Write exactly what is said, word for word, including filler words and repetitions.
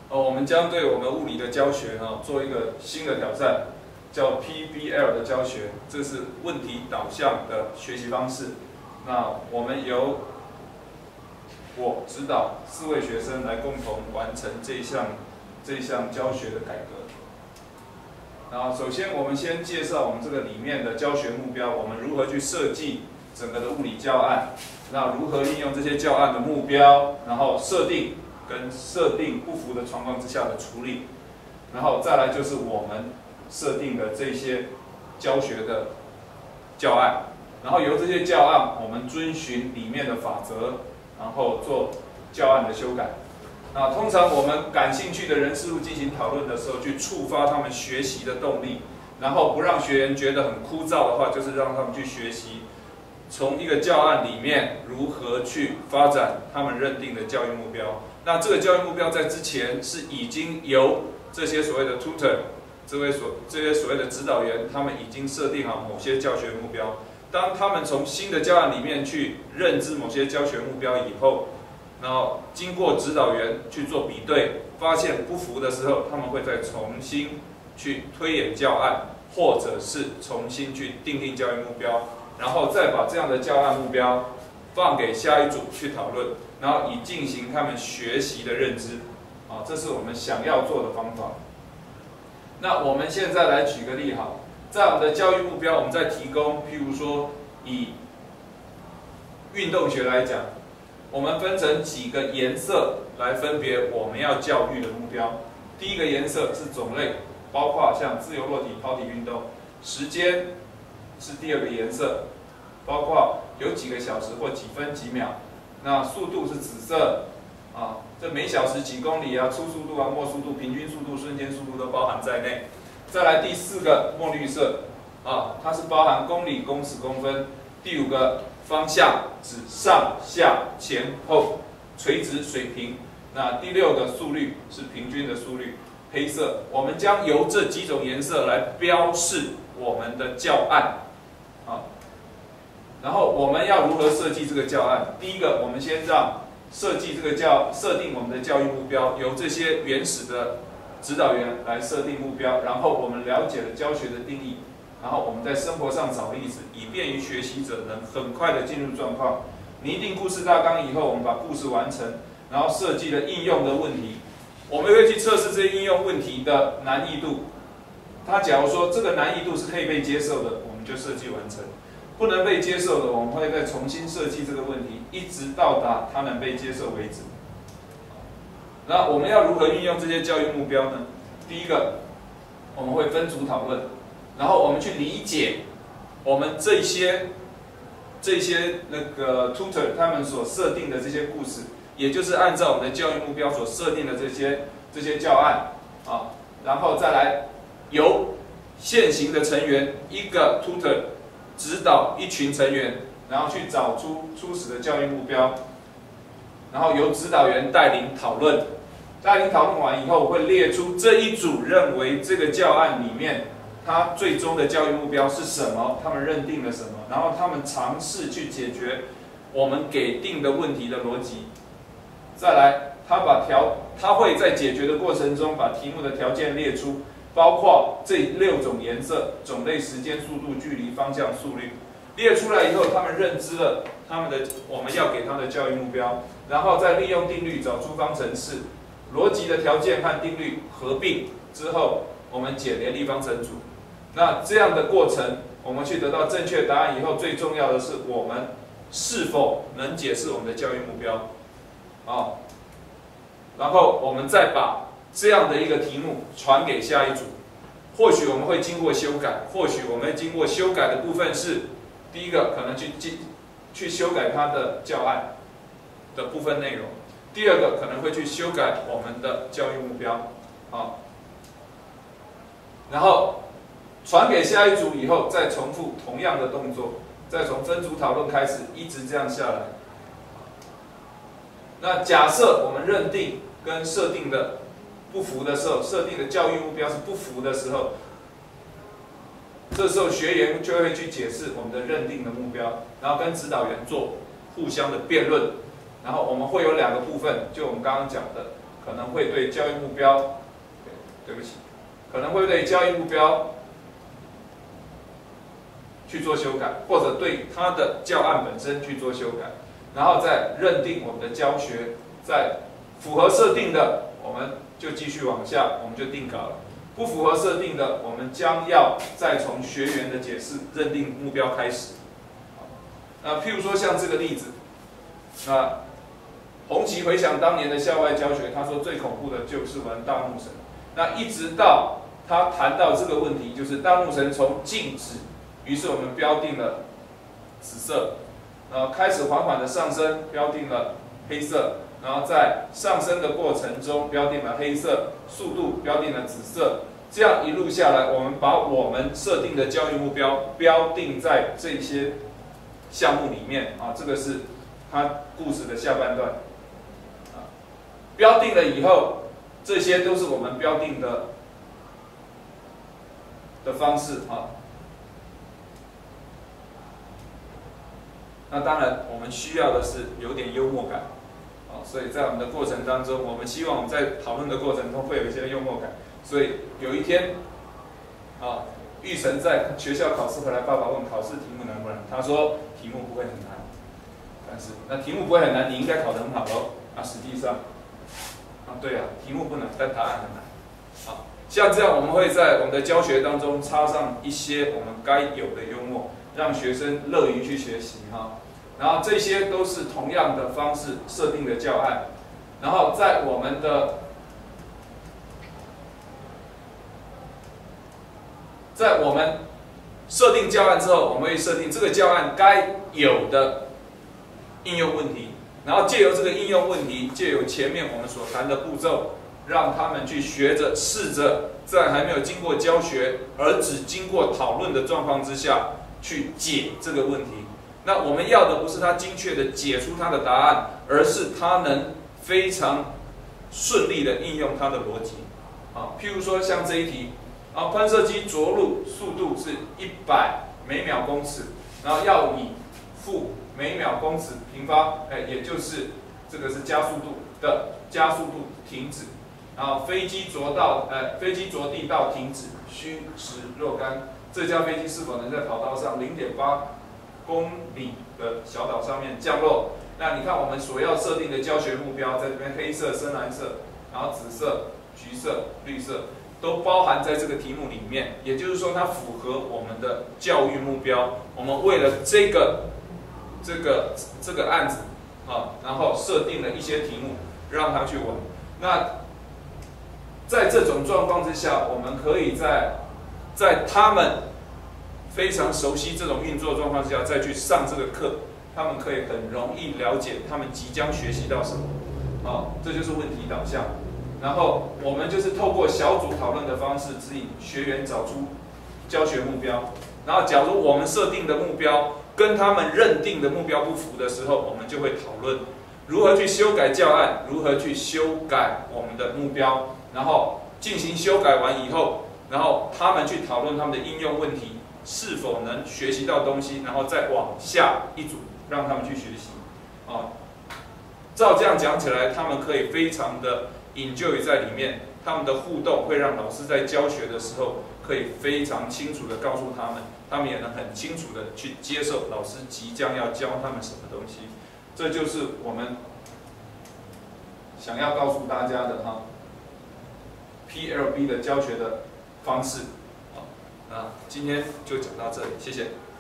哦，我们将对我们物理的教学呢、哦、做一个新的挑战，叫 P B L 的教学，这是问题导向的学习方式。那我们由我指导四位学生来共同完成这一项这一项教学的改革。然后，首先我们先介绍我们这个里面的教学目标，我们如何去设计整个的物理教案，那如何运用这些教案的目标，然后设定跟设定不符的状况之下的处理，然后再来就是我们设定的这些教学的教案，然后由这些教案我们遵循里面的法则，然后做教案的修改。那通常我们感兴趣的人事物进行讨论的时候，去触发他们学习的动力，然后不让学员觉得很枯燥的话，就是让他们去学习从一个教案里面如何去发展他们认定的教育目标。那这个教育目标在之前是已经由这些所谓的 tutor， 这位所这些所谓的指导员，他们已经设定好某些教学目标。当他们从新的教案里面去认知某些教学目标以后，然后经过指导员去做比对，发现不符的时候，他们会再重新去推演教案，或者是重新去订定教育目标，然后再把这样的教案目标放给下一组去讨论，然后以进行他们学习的认知。啊，这是我们想要做的方法。那我们现在来举个例好，在我们的教育目标，我们在提供，譬如说以运动学来讲。我们分成几个颜色来分别我们要教育的目标。第一个颜色是种类，包括像自由落体、抛体运动。时间是第二个颜色，包括有几个小时或几分几秒。那速度是紫色，啊，这每小时几公里啊，初速度啊、末速度、平均速度、瞬间速度都包含在内。再来第四个墨绿色，啊，它是包含公里、公尺、公分。第五个方向指上下前后垂直水平。那第六个速率是平均的速率，黑色。我们将由这几种颜色来标示我们的教案，啊，然后我们要如何设计这个教案？第一个，我们先让设计这个教设定我们的教育目标，由这些原始的指导员来设定目标，然后我们了解了教学的定义。然后我们在生活上找例子，以便于学习者能很快的进入状况。拟定故事大纲以后，我们把故事完成，然后设计了应用的问题。我们会去测试这些应用问题的难易度。它假如说这个难易度是可以被接受的，我们就设计完成；不能被接受的，我们会再重新设计这个问题，一直到达它能被接受为止。那我们要如何运用这些教育目标呢？第一个，我们会分组讨论。然后我们去理解我们这些这些那个 tutor 他们所设定的这些故事，也就是按照我们的教育目标所设定的这些这些教案啊，然后再来由现行的成员一个 tutor 指导一群成员，然后去找出初始的教育目标，然后由指导员带领讨论，带领讨论完以后，我会列出这一组认为这个教案里面。他最终的教育目标是什么？他们认定了什么？然后他们尝试去解决我们给定的问题的逻辑。再来，他把条，他会在解决的过程中把题目的条件列出，包括这六种颜色、种类、时间、速度、距离、方向、速率。列出来以后，他们认知了他们的我们要给他的教育目标，然后再利用定律找出方程式，逻辑的条件和定律合并之后，我们解联立方程组。那这样的过程，我们去得到正确答案以后，最重要的是我们是否能解释我们的教育目标，啊，然后我们再把这样的一个题目传给下一组。或许我们会经过修改，或许我们经过修改的部分是，第一个可能去去修改它的教案的部分内容，第二个可能会去修改我们的教育目标，啊，然后。传给下一组以后，再重复同样的动作，再从分组讨论开始，一直这样下来。那假设我们认定跟设定的不符的时候，设定的教育目标是不符的时候，这时候学员就会去解释我们的认定的目标，然后跟指导员做互相的辩论。然后我们会有两个部分，就我们刚刚讲的， 可能会对教育目标，对，对不起，可能会对教育目标去做修改，或者对它的教案本身去做修改，然后再认定我们的教学在符合设定的，我们就继续往下，我们就定稿了。不符合设定的，我们将要再从学员的解释、认定目标开始。那譬如说像这个例子，那洪奇回想当年的校外教学，他说最恐怖的就是玩大怒神。那一直到他谈到这个问题，就是大怒神从静止，于是我们标定了紫色，然后开始缓缓的上升，标定了黑色。然后在上升的过程中，标定了黑色，速度标定了紫色，这样一路下来，我们把我们设定的教育目标标定在这些项目里面啊，这个是他故事的下半段。啊，标定了以后，这些都是我们标定的的方式啊。那当然，我们需要的是有点幽默感。啊，所以在我们的过程当中，我们希望我们在讨论的过程中会有一些幽默感。所以有一天，啊，玉成在学校考试回来，爸爸问考试题目难不难？他说题目不会很难，但是那题目不会很难，你应该考得很好喽。啊，实际上，啊，对啊，题目不难，但答案很难。啊，像这样，我们会在我们的教学当中插上一些我们该有的幽默，让学生乐于去学习哈。然后这些都是同样的方式设定的教案，然后在我们的在我们设定教案之后，我们会设定这个教案该有的应用问题，然后借由这个应用问题，借由前面我们所谈的步骤，让他们去学着试着在还没有经过教学而只经过讨论的状况之下去解这个问题。那我们要的不是他精确的解出他的答案，而是他能非常顺利的应用他的逻辑。啊，譬如说像这一题，啊，喷射机着陆速度是一百每秒公尺，然后要以负每秒公尺平方，哎，也就是这个是加速度的加速度停止，然后飞机着到，呃，飞机着地到停止需时若干，这架飞机是否能在跑道上零点八公里的小岛上面降落？那你看我们所要设定的教学目标，在这边黑色、深蓝色，然后紫色、橘色、绿色，都包含在这个题目里面。也就是说，它符合我们的教育目标。我们为了这个、这个、这个案子啊，然后设定了一些题目让他去玩。那在这种状况之下，我们可以在在他们非常熟悉这种运作状况之下，再去上这个课，他们可以很容易了解他们即将学习到什么。好，这就是问题导向。然后我们就是透过小组讨论的方式，指引学员找出教学目标。然后，假如我们设定的目标跟他们认定的目标不符的时候，我们就会讨论如何去修改教案，如何去修改我们的目标。然后进行修改完以后，然后他们去讨论他们的应用问题。是否能学习到东西，然后再往下一组让他们去学习，啊，照这样讲起来，他们可以非常的 enjoy 在里面，他们的互动会让老师在教学的时候可以非常清楚的告诉他们，他们也能很清楚的去接受老师即将要教他们什么东西，这就是我们想要告诉大家的哈 P L B 的教学的方式。那今天就讲到这里，谢谢。